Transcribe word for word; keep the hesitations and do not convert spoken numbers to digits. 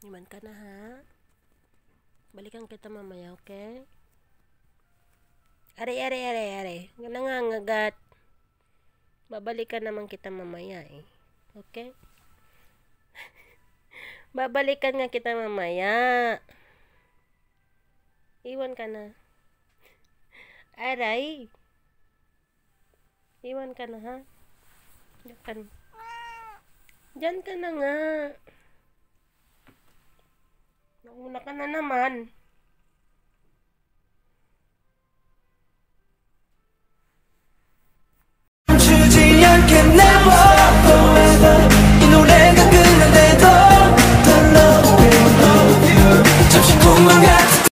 Iman ka na ha. Balikan kita mamaya, okay? Are, are, are, are. Nangangagat. Babalikan naman kita mamaya eh. Okay? Babalikan nga kita mamaya. Iwan ka na. Aray. Iwan ka na ha. Diyan ka na. Diyan ka na nga. Nauna ka na naman. 주지 않겠네.